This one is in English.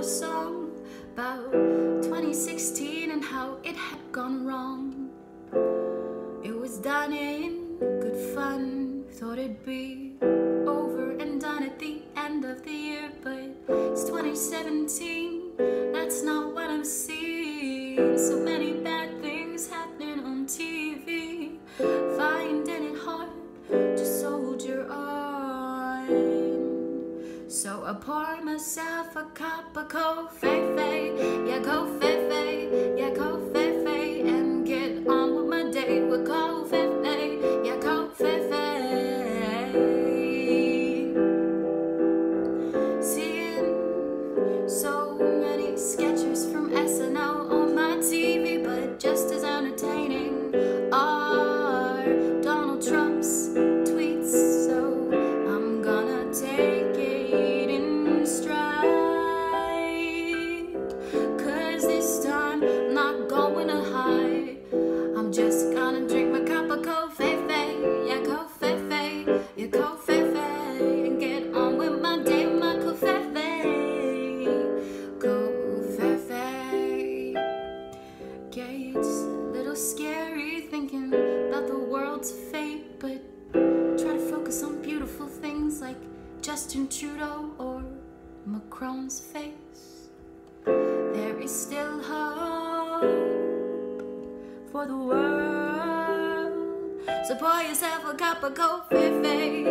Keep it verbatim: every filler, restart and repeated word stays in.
a song about twenty sixteen and how it had gone wrong. It was done in good fun, thought it'd be over and done at the end of the year, but it's twenty seventeen, that's not what I'm seeing. So many bad things happening on T V, finding it hard to soldier on. So I pour myself a cup of covfefe, yeah, covfefe, yeah, covfefe, and get on with my day with covfefe, yeah, covfefe. Seeing so many sketches from S N L on my T V, but just as entertaining are Donald Trump's tweets. So I'm gonna take it in stride, 'cause this time I'm not going to hide. I'm just gonna drink my cup of covfefe, yeah, covfefe, yeah, covfefe, and get on with my day with my covfefe, covfefe. Yeah, it's a little scary thinking about the world's fate, but try to focus on beautiful things like Justin Trudeau or Macron's face. There is still hope for the world, so pour yourself a cup of covfefe,